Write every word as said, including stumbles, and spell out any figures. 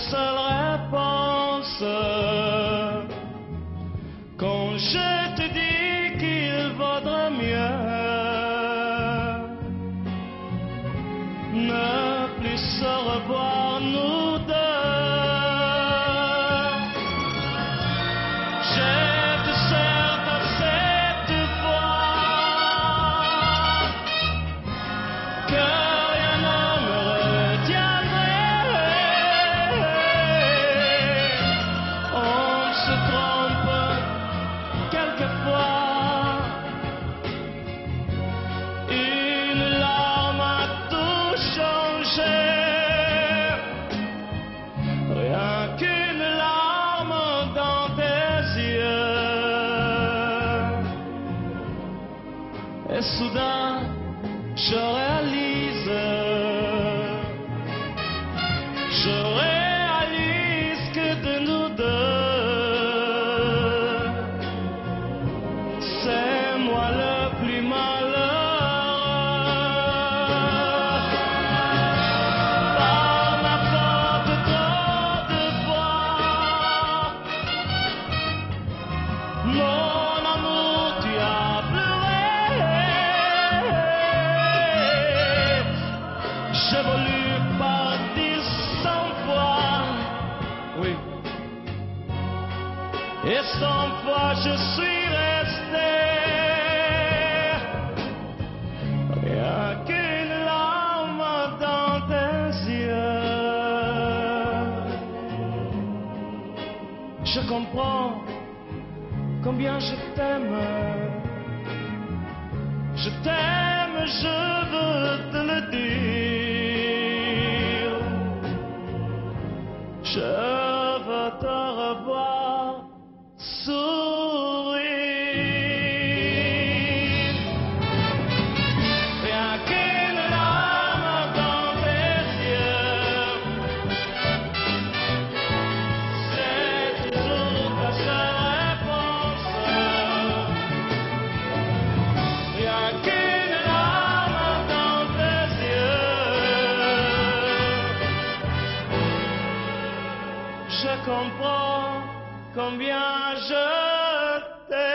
seule réponse. Quand je te dis qu'il vaudrait mieux ne plus se revoir nous deux. Je te serre par cette fois que rien ne me retiendrait. On se trompe quelquefois. Une larme a tout changé. Rien qu'une larme dans tes yeux. Et soudain, je réalise, je réalise que de nous deux, c'est moi le plus malheureux. Par ma faute, trop de fois, mon amour, tu as pleuré. J'ai voulu partir cent fois, oui, et cent fois je suis resté. Rien qu'une larme dans tes yeux. Je comprends combien je t'aime. Je t'aime, je veux te le dire. Je veux te revoir sourire. Rien qu'une larme dans tes yeux, c'est toujours ta seule réponse. Rien qu'une larme dans tes yeux. Je comprends combien je t'aime.